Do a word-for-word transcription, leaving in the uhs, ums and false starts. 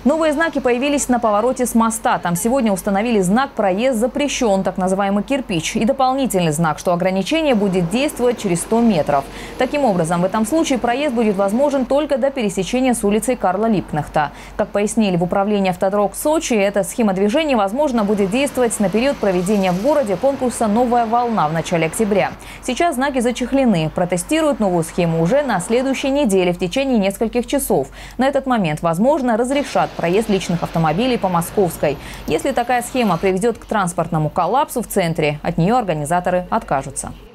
Новые знаки появились на повороте с моста. Там сегодня установили знак «Проезд запрещен», так называемый кирпич, и дополнительный знак, что ограничение будет действовать через сто метров. Таким образом, в этом случае проезд будет возможен только до пересечения с улицей Карла Липкнехта. Как пояснили в управлении «Автодорог Сочи», эта схема движения, возможно, будет действовать на период проведения в городе конкурса «Новая волна» в начале октября. Сейчас знаки зачехлены. Протестируют новую схему уже на следующей неделе в течение нескольких часов. На этот момент, возможно, разрешат проезд личных автомобилей по Московской. Если такая схема приведет к транспортному коллапсу в центре, от нее организаторы откажутся.